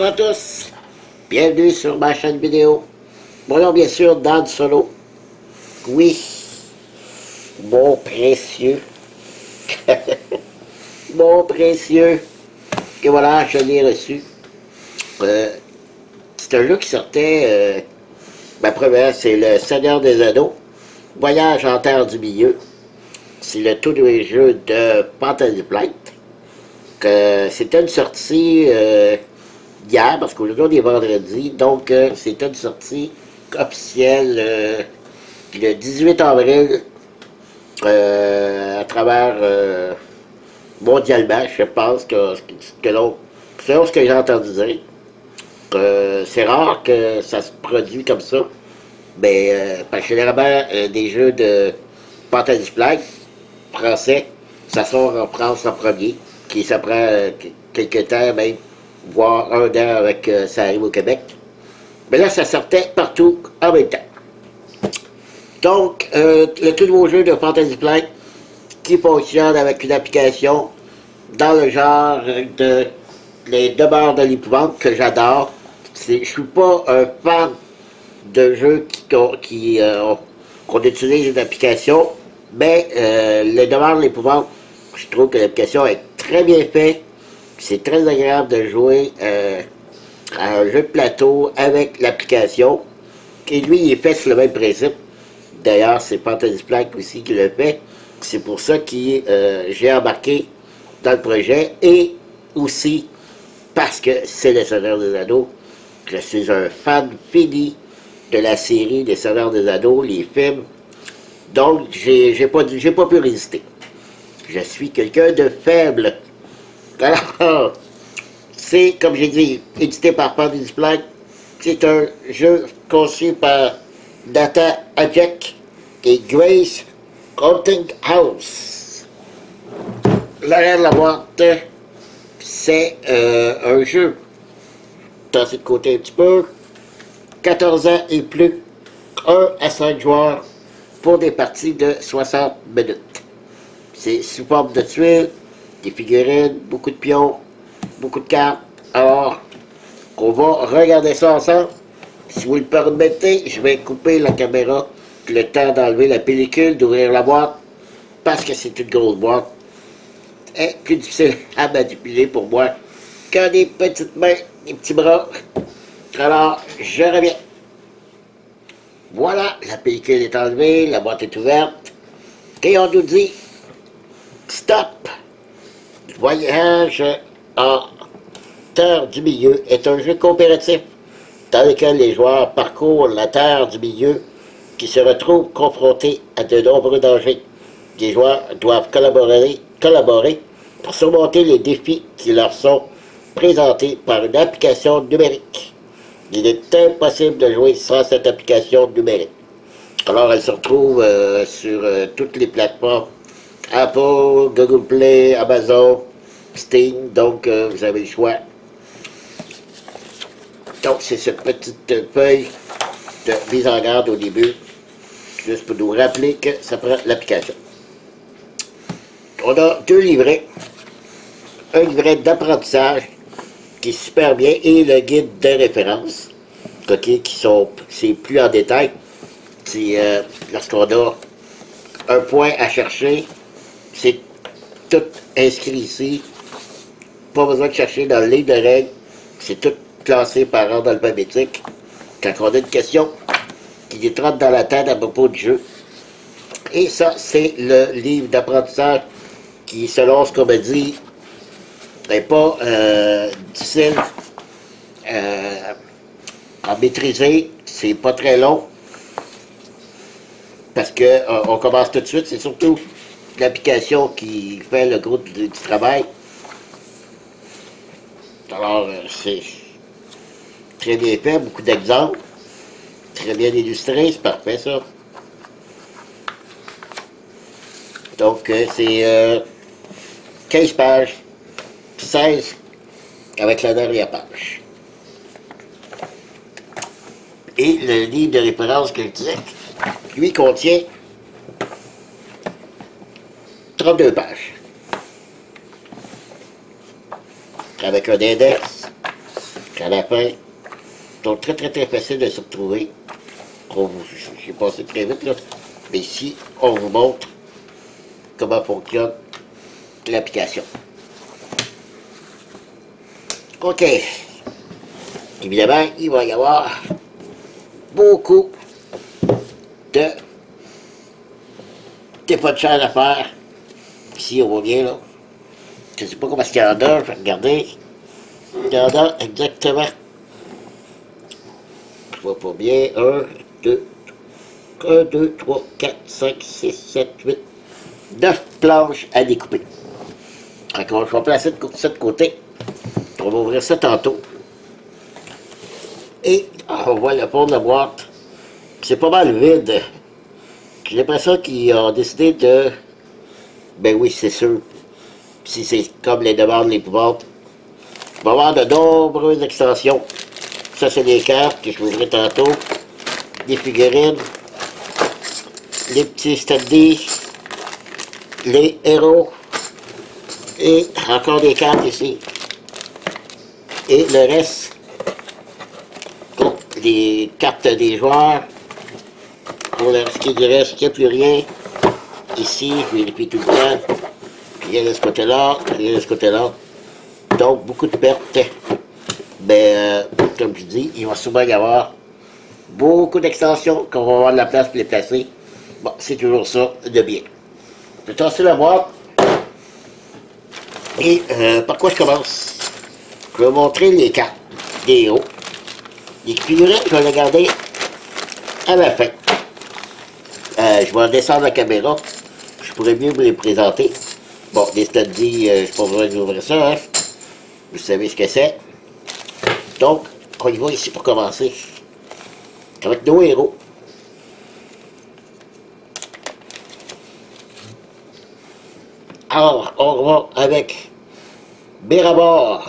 Bonjour à tous, bienvenue sur ma chaîne vidéo. Mon nom bien sûr, Dan Solo. Oui, mon précieux, mon précieux, et voilà, je l'ai reçu. C'est un jeu qui sortait, ma première, c'est le Seigneur des Anneaux, Voyage en Terre du Milieu. C'est le tout nouveau jeu de Fantasy Flight. C'était une sortie hier, parce qu'aujourd'hui on est vendredi, donc c'était une sortie officielle le 18 avril à travers mondialement, je pense selon ce que j'ai entendu dire. C'est rare que ça se produit comme ça, mais parce que généralement des jeux de Fantasy Flight français, ça sort en France en premier, qui ça prend quelques temps même, voire un an avec ça arrive au Québec. Mais là, ça sortait partout en même temps. Donc, le tout nouveau jeu de Fantasy Flight qui fonctionne avec une application dans le genre de Les Demeures de l'Épouvante que j'adore. Je suis pas un fan de jeux qu'on utilise une application, mais Les Demeures de l'Épouvante, je trouve que l'application est très bien faite. C'est très agréable de jouer à un jeu de plateau avec l'application. Et lui, il est fait sur le même principe. D'ailleurs, c'est Fantasy Flight aussi qui le fait. C'est pour ça que j'ai embarqué dans le projet. Et aussi parce que c'est le Seigneur des Anneaux. Je suis un fan fini de la série des Seigneurs des Anneaux, les films. Donc, j'ai pas pu résister. Je suis quelqu'un de faible. Alors, c'est, comme j'ai dit, édité par Fantasy Flight. C'est un jeu conçu par Data Ajek et Grace House. L'arrière de la boîte, c'est un jeu, tasser de côté un petit peu, 14 ans et plus, 1 à 5 joueurs pour des parties de 60 minutes. C'est sous forme de tuiles, des figurines, beaucoup de pions, beaucoup de cartes. Alors, on va regarder ça ensemble. Si vous le permettez, je vais couper la caméra, le temps d'enlever la pellicule, d'ouvrir la boîte, parce que c'est une grosse boîte. Et plus difficile à manipuler pour moi que des petites mains, des petits bras. Alors, je reviens. Voilà, la pellicule est enlevée, la boîte est ouverte. Et on nous dit, stop! Voyage en Terre du Milieu est un jeu coopératif dans lequel les joueurs parcourent la Terre du Milieu qui se retrouvent confrontés à de nombreux dangers. Les joueurs doivent collaborer pour surmonter les défis qui leur sont présentés par une application numérique. Il est impossible de jouer sans cette application numérique. Alors, elle se retrouve sur toutes les plateformes Apple, Google Play, Amazon, Steam, donc vous avez le choix. Donc, c'est cette petite feuille de mise en garde au début, juste pour nous rappeler que ça prend l'application. On a deux livrets. Un livret d'apprentissage qui est super bien et le guide de référence, okay, c'est plus en détail. C'est lorsqu'on a un point à chercher, c'est tout inscrit ici. Pas besoin de chercher dans le livre de règles, c'est tout classé par ordre alphabétique. Quand on a une question qui nous trotte dans la tête à propos du jeu. Et ça, c'est le livre d'apprentissage qui, selon ce qu'on me dit, n'est pas difficile à maîtriser. C'est pas très long. Parce que on commence tout de suite. C'est surtout l'application qui fait le gros du travail. Alors, c'est très bien fait, beaucoup d'exemples. Très bien illustré, c'est parfait ça. Donc, c'est 15 pages, 16 avec la dernière page. Et le livre de référence que je disais, lui contient 32 pages. Avec un index, qu'à la fin, sont très très très faciles de se retrouver. J'ai passé très vite là. Mais ici, on vous montre comment fonctionne l'application. OK. Évidemment, il va y avoir beaucoup de dépunchage à faire. Ici, on voit bien là. Je ne sais pas comment est-ce qu'il y en a, je vais regarder. Il y en a exactement. Je vois pas bien. 1, 2, 3, 4, 5, 6, 7, 8, 9 planches à découper. Donc, je vais placer ça de côté. On va ouvrir ça tantôt. Et on voit le fond de la boîte. C'est pas mal vide. J'ai l'impression qu'ils ont décidé de... Ben oui, c'est sûr. Si c'est comme les demandes l'épouvantent. Il va y avoir de nombreuses extensions. Ça, c'est des cartes que je vous ouvrirai tantôt. Des figurines. Les petits standees. Les héros. Et encore des cartes ici. Et le reste, bon, les cartes des joueurs. Pour ce qui est du reste, il n'y a plus rien. Ici, je vérifie tout le temps. Rien de ce côté-là, rien de ce côté-là. Donc, beaucoup de pertes. Mais, comme je dis, il va souvent y avoir beaucoup d'extensions qu'on va avoir de la place pour les placer. Bon, c'est toujours ça de bien. Je vais tasser la boîte. Et par quoi je commence? Je vais vous montrer les cartes des héros. Les figurines, je vais les garder à la fin. Je vais descendre la caméra. Je pourrais mieux vous les présenter. Bon, les standees, je n'ai pas besoin d'ouvrir ça. Hein. Vous savez ce que c'est. Donc, on y va ici pour commencer. Avec nos héros. Alors, on va avec Bérabor.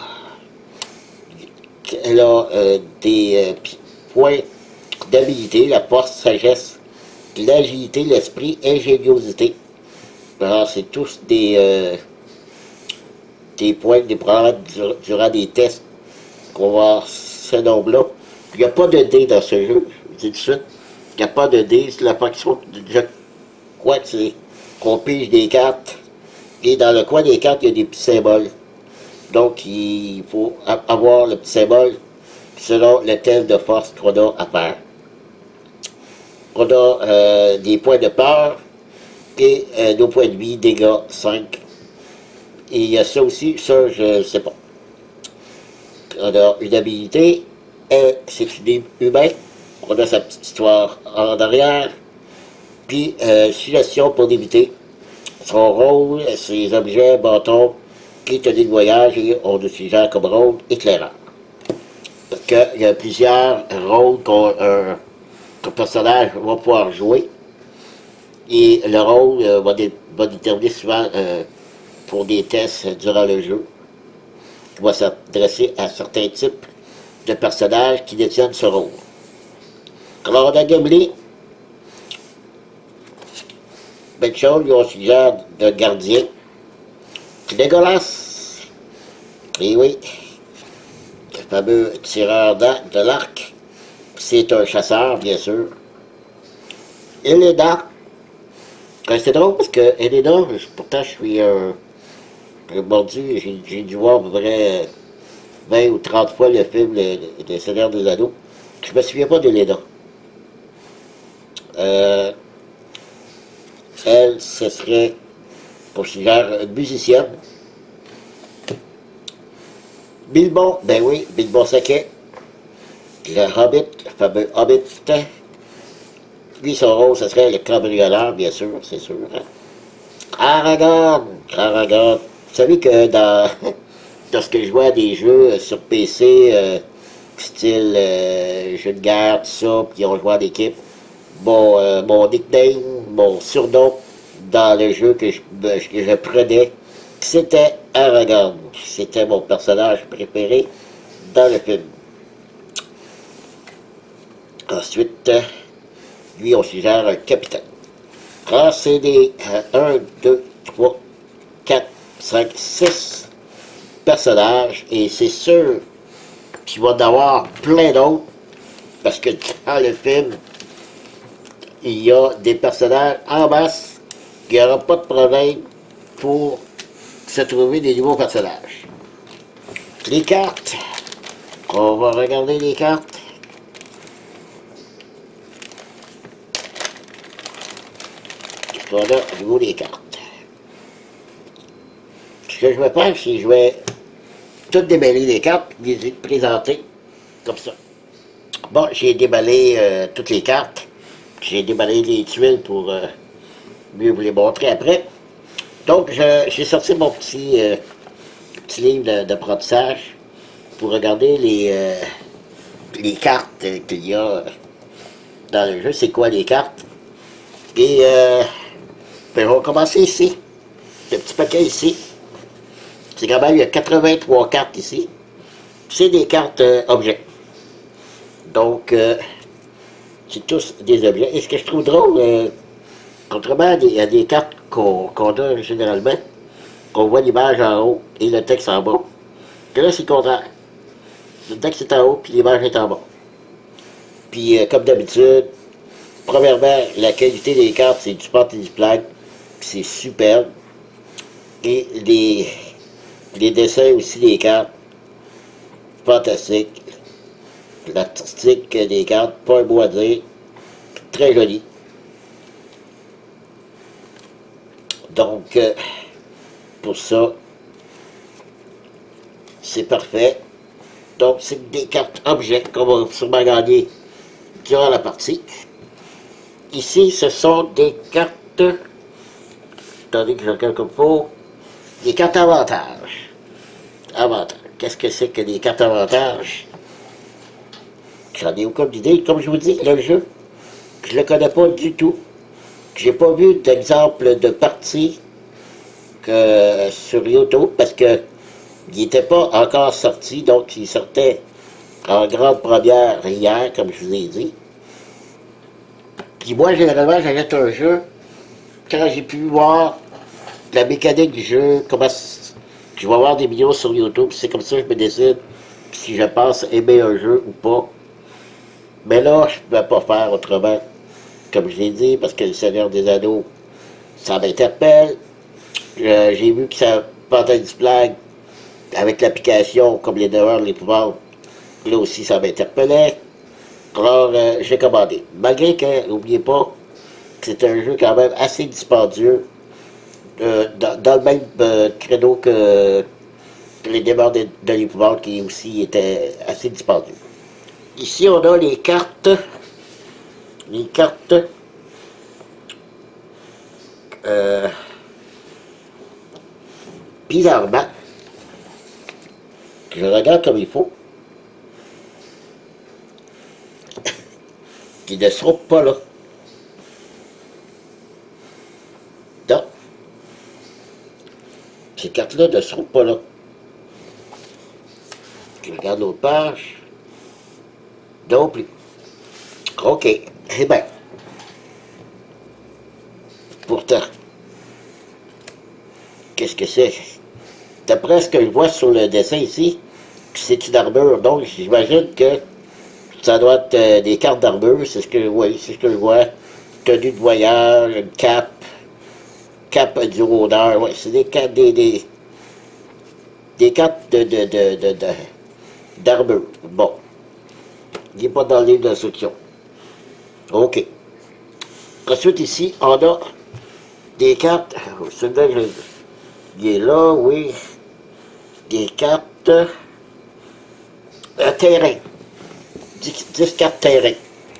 Elle a des points d'habilité, la force, sagesse, l'agilité, l'esprit, ingéniosité. Alors, c'est tous des points, des programmes durant des tests qu'on va avoir ce nombre-là. Il n'y a pas de dés dans ce jeu, je vous dis tout de suite. Il n'y a pas de dés, c'est la fonction, je crois que c'est qu'on pige des cartes. Et dans le coin des cartes, il y a des petits symboles. Donc, il faut avoir le petit symbole selon le test de force qu'on a à faire. On a des points de peur et nos points de vie, dégâts 5. Et il y a ça aussi, ça je ne sais pas. On a une habilité, c'est une humain. On a sa petite histoire en arrière. Puis, situation pour débiter. Son rôle, ses objets, bâtons, et tenue de voyage, et on le suggère comme rôle éclairant. Donc, il y a plusieurs rôles qu'un personnage va pouvoir jouer. Et le rôle va déterminer souvent pour des tests durant le jeu. Il va s'adresser à certains types de personnages qui détiennent ce rôle. Alors, on a Gimli. Belle chose, on suggère de gardien. Legolas. Et oui, le fameux tireur de l'arc. C'est un chasseur, bien sûr. Elena. C'est drôle parce que Elena, pourtant je suis un mordu, j'ai dû voir à peu près 20 ou 30 fois le film Le Seigneur des Anneaux. Je me souviens pas d'Elena. Elle, ce serait, pour suggère, une musicienne. Bilbon, ben oui, Bilbon Saquet. Le Hobbit, le fameux Hobbit. Lui, son rôle, ce serait le cambrioleur, bien sûr, c'est sûr. Hein? Aragorn. Vous savez que lorsque je vois des jeux sur PC, style jeu de guerre, tout ça, puis on joue en équipe, mon nickname, mon surnom dans le jeu que je prenais, c'était Aragorn. C'était mon personnage préféré dans le film. Ensuite, lui, on suggère un capitaine. Alors, c'est des 1, 2, 3, 4, 5, 6 personnages. Et c'est sûr qu'il va en avoir plein d'autres, parce que dans le film, il y a des personnages en masse, il n'y aura pas de problème pour se trouver des nouveaux personnages. Les cartes, on va regarder les cartes. On a au niveau des cartes. Ce que je vais faire, c'est que je vais tout déballer les cartes et les présenter comme ça. Bon, j'ai déballé toutes les cartes. J'ai déballé les tuiles pour mieux vous les montrer après. Donc, j'ai sorti mon petit livre d'apprentissage pour regarder les cartes qu'il y a dans le jeu. C'est quoi les cartes? Et ben, on va commencer ici. Ce petit paquet ici. C'est quand même, il y a 83 cartes ici. C'est des cartes objets. Donc, c'est tous des objets. Et ce que je trouve drôle, contrairement à des cartes qu'on a généralement, qu'on voit l'image en haut et le texte en bas. Que là, c'est le contraire. Le texte est en haut, puis l'image est en bas. Puis, comme d'habitude, premièrement, la qualité des cartes, c'est du spot et du plaque. C'est superbe. Et les dessins aussi des cartes, fantastiques. L'artistique des cartes, pas un mot à dire. Très joli. Donc, pour ça, c'est parfait. Donc, c'est des cartes objets qu'on va sûrement gagner durant la partie. Ici, ce sont des cartes... Attendez que je regarde comme il faut. Des cartes avantages. Avantages. Qu'est-ce que c'est que des cartes avantages? J'en ai aucune idée. Comme je vous dis, le jeu, je le connais pas du tout. J'ai pas vu d'exemple de partie que sur YouTube parce que il n'était pas encore sorti, donc il sortait en grande première hier, comme je vous ai dit. Puis moi, généralement, j'achète un jeu quand j'ai pu voir la mécanique du jeu, comment je vais voir des vidéos sur YouTube, c'est comme ça que je me décide si je pense aimer un jeu ou pas. Mais là, je ne peux pas faire autrement, comme je l'ai dit, parce que le Seigneur des Anneaux, ça m'interpelle. J'ai vu que ça portait du flag avec l'application, comme les devoirs, les pouvoirs. Là aussi, ça m'interpellait. Alors, j'ai commandé. Malgré que, n'oubliez pas, que c'est un jeu quand même assez dispendieux, dans le même créneau que les devoirs de l'épouvante, qui aussi était assez dispendieux. Ici, on a les cartes. Les cartes. Bizarrement, je regarde comme il faut, qui ne seront pas là. Non. Ces cartes-là ne seront pas là. Je regarde l'autre page. Non plus. OK. Eh bien. Pourtant, qu'est-ce que c'est? D'après ce que je vois sur le dessin ici, c'est une armure. Donc, j'imagine que ça doit être des cartes d'armure. C'est ce que, oui, c'est ce que je vois. Tenue de voyage, une cape. Cape du rôdeur. Oui, c'est des cartes, des cartes d'armure. Bon. Il n'est pas dans le livre d'instruction. OK. Ensuite, ici, on a des cartes. Celui-là, il est là, oui. Des cartes terrain. 10 cartes terrain.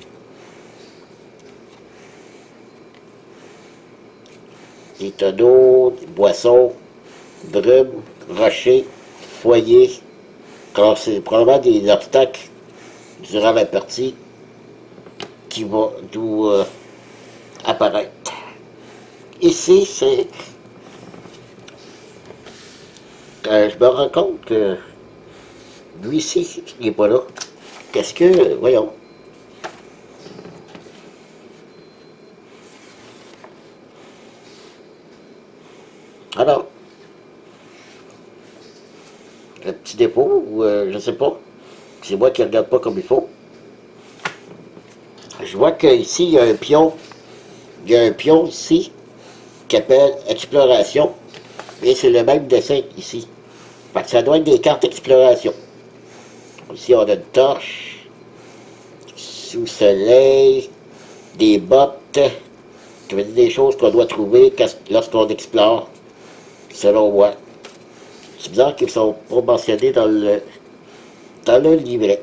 Des tonneaux, des boissons, brumes, rochers, foyers. Alors, c'est probablement des obstacles durant la partie qui vont d'où apparaître. Ici, c'est... je me rends compte que lui ici, il n'est pas là. Qu'est-ce que... Voyons. Alors, un petit dépôt, ou je sais pas. C'est moi qui ne regarde pas comme il faut. Je vois qu'ici, il y a un pion. Il y a un pion ici qui appelle Exploration. Et c'est le même dessin ici. Fait que ça doit être des cartes Exploration. Ici, on a une torche. Sous-soleil. Des bottes. Ça veut dire des choses qu'on doit trouver lorsqu'on explore. Selon moi. C'est bizarre qu'ils ne sont pas mentionnés dans le livret.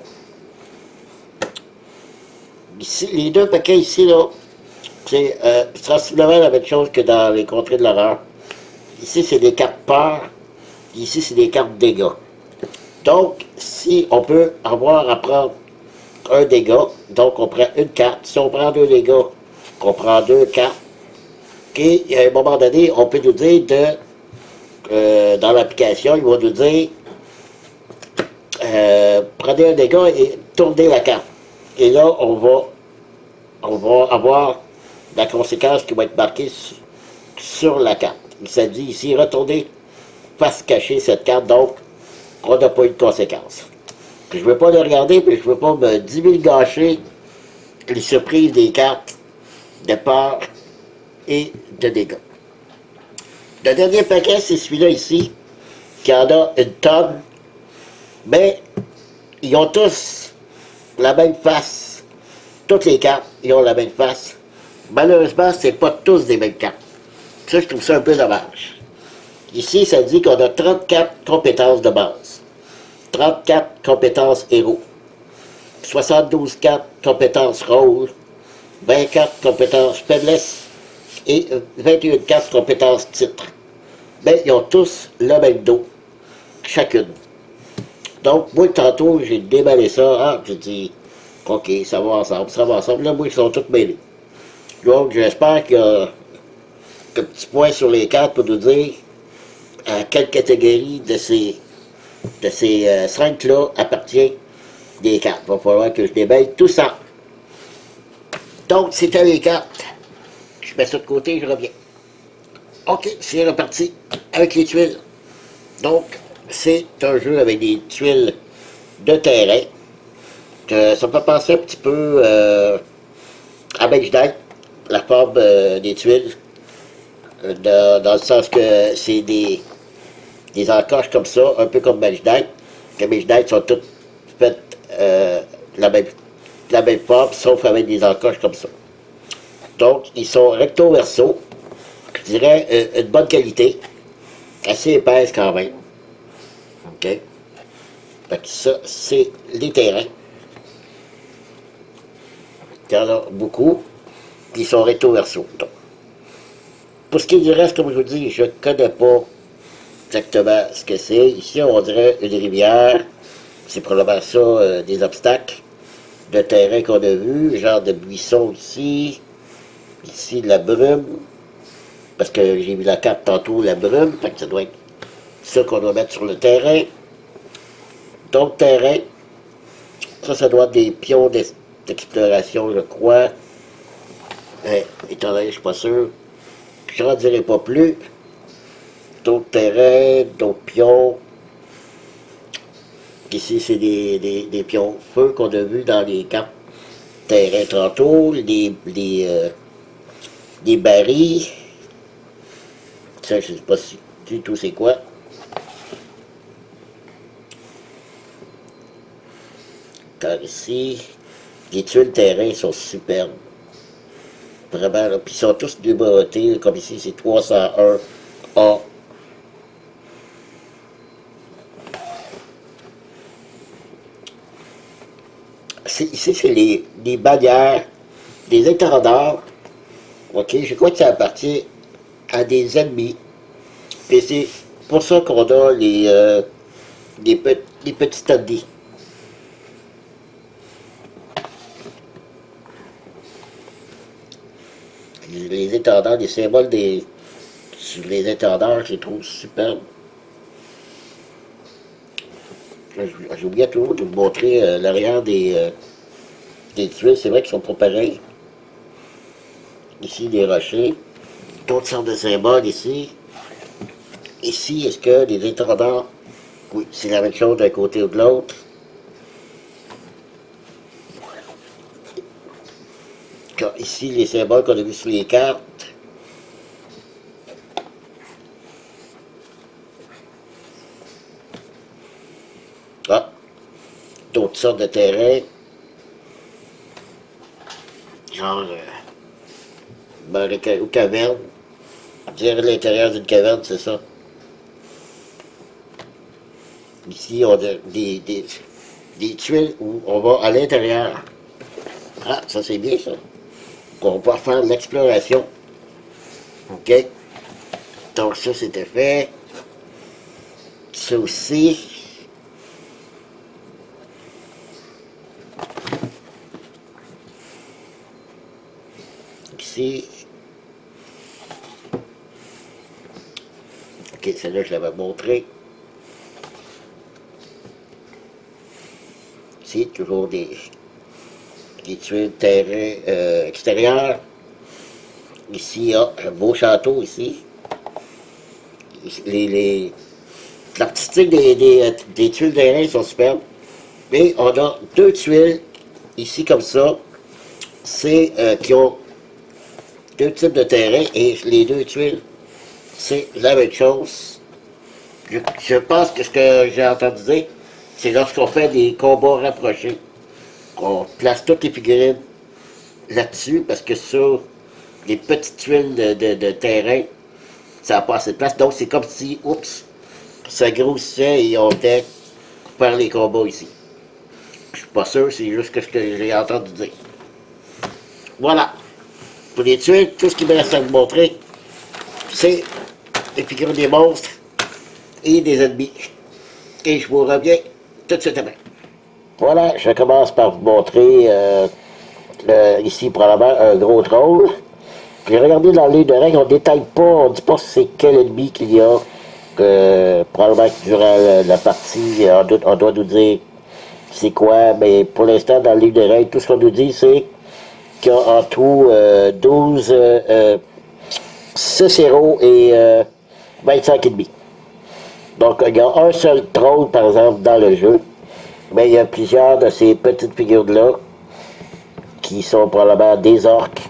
Ici, les deux paquets ici, là, c'est sensiblement la même chose que dans les contrées de l'horreur. Ici, c'est des cartes peur. Ici, c'est des cartes dégâts. Donc, si on peut avoir à prendre un dégât, donc on prend une carte. Si on prend deux dégâts, on prend deux cartes. Et à un moment donné, on peut nous dire dans l'application, il va nous dire prenez un dégât et tournez la carte. Et là, on va avoir la conséquence qui va être marquée sur la carte. Il s'est dit ici, retournez face cachée cette carte, donc on n'a pas eu de conséquence. Je ne veux pas le regarder, mais je ne veux pas me 10 000 gâcher les surprises des cartes de peur et de dégâts. Le dernier paquet, c'est celui-là ici, qui en a une tonne, mais ils ont tous la même face. Toutes les cartes, ils ont la même face. Malheureusement, c'est pas tous des mêmes cartes. Ça, je trouve ça un peu dommage. Ici, ça dit qu'on a 34 compétences de base. 34 compétences héros. 72 cartes compétences rôle. 24 compétences faiblesse. Et 21 cartes compétences titre. Mais ils ont tous le même dos. Chacune. Donc, moi, tantôt, j'ai déballé ça. Ah, j'ai dit, OK, ça va ensemble, ça va ensemble. Là, moi, ils sont tous mêlés. Donc, j'espère qu'il y a un petit point sur les cartes pour nous dire à quelle catégorie de ces 5-là appartient des cartes. Il va falloir que je déballe tout ça. Donc, c'était les cartes. Je mets ça de côté, je reviens. OK, c'est reparti avec les tuiles. Donc, c'est un jeu avec des tuiles de terrain. Ça me fait penser un petit peu à Mage Knight, la forme des tuiles. Dans le sens que c'est des encoches comme ça, un peu comme Mage Knight. Les Mage Knight sont toutes faites la même forme, sauf avec des encoches comme ça. Donc, ils sont recto-verso. Je dirais une bonne qualité. Assez épaisse quand même. OK? Fait que ça, c'est les terrains. Il y en a beaucoup. Puis ils sont recto-verso. Pour ce qui est du reste, comme je vous dis, je ne connais pas exactement ce que c'est. Ici, on dirait une rivière. C'est probablement ça, des obstacles de terrain qu'on a vu. Genre de buisson ici. Ici, de la brume. Parce que j'ai vu la carte tantôt, la brume. Fait que ça doit être ça qu'on doit mettre sur le terrain. Donc, terrain. Ça doit être des pions d'exploration, je crois. Étant donné, je ne suis pas sûr. Je n'en dirai pas plus. D'autres terrains, d'autres pions. Ici, c'est des pions feu qu'on a vus dans les cartes terrain tantôt. Des barils. Ça, je ne sais pas du tout c'est quoi. Car ici, les tuiles terrain sont superbes. Vraiment, là. Puis ils sont tous numérotés, comme ici, c'est 301A. Ici, c'est les bannières des étendards. OK, je crois que ça appartient à des ennemis. Et c'est pour ça qu'on a les petits tandis. Les étendards, les symboles sur les étendards, je les trouve superbes. J'oubliais toujours de vous montrer l'arrière des tuiles. C'est vrai qu'ils sont pas pareils. Ici, des rochers. D'autres sortes de symboles ici. Ici, est-ce que les étendards... Oui, c'est la même chose d'un côté ou de l'autre. Ici, les symboles qu'on a vus sur les cartes. Ah, d'autres sortes de terrains. Genre, ou caverne. Je dirais l'intérieur d'une caverne, c'est ça. Ici, on a des tuiles où on va à l'intérieur. Ah, ça c'est bien ça. On va pouvoir faire de l'exploration. OK. Donc ça c'était fait. Ça aussi. Ici. OK, celle-là je l'avais montré. Ici, toujours des tuiles terrain extérieures. Ici, il y a un beau château ici. L'artistique des tuiles terrain sont superbes. Mais on a deux tuiles ici comme ça. C'est qui ont deux types de terrain et les deux tuiles, c'est la même chose. Je pense que ce que j'ai entendu dire, c'est lorsqu'on fait des combats rapprochés. On place toutes les figurines là-dessus parce que sur les petites tuiles de terrain, ça n'a pas assez de place. Donc c'est comme si, oups, ça grossissait et on était faire les combats ici. Je suis pas sûr, c'est juste ce que j'ai entendu dire. Voilà. Pour les tuiles, tout ce qui me reste à vous montrer, c'est les figurines des monstres et des ennemis. Et je vous reviens tout de suite après. Voilà, je commence par vous montrer ici probablement un gros troll. Puis regardez dans l'œil de règle, on ne détaille pas, on ne dit pas c'est quel ennemi qu'il y a. Probablement que durant la partie, on doit nous dire c'est quoi, mais pour l'instant, dans le livre de règles, tout ce qu'on nous dit, c'est qu'il y a en tout 12, 6 héros et 25 ennemis. Donc, il y a un seul troll, par exemple, dans le jeu, mais il y a plusieurs de ces petites figures-là qui sont probablement des orques.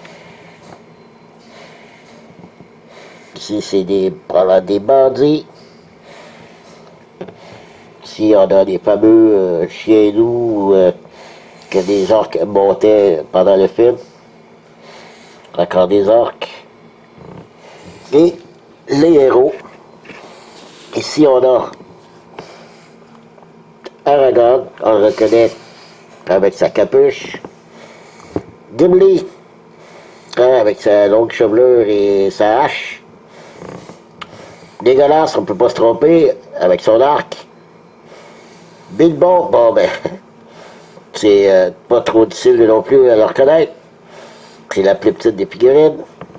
Ici, c'est probablement des bandits. Ici, on a des fameux chiens-loups que des orques montaient pendant le film. Encore des orques. Et les héros. Ici, on a Aragorn, on le reconnaît avec sa capuche. Gimli, avec sa longue chevelure et sa hache. Legolas, on ne peut pas se tromper, avec son arc. Bilbo, bon ben, c'est pas trop difficile non plus à le reconnaître. C'est la plus petite des figurines.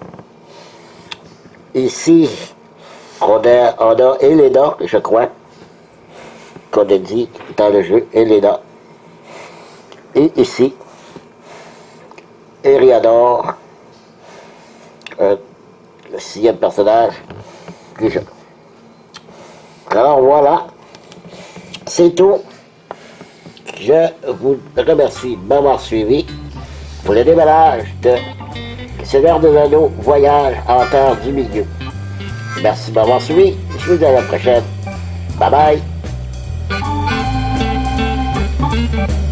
Ici, on a Elena, je crois, qu'on a dit dans le jeu, Elena. Et ici, Eriador, le 6e personnage du jeu. Alors voilà, c'est tout. Je vous remercie de m'avoir suivi pour le démarrage de Seigneur des Anneaux, Voyage en Terre du Milieu. Merci de m'avoir suivi. Je vous dis à la prochaine. Bye bye.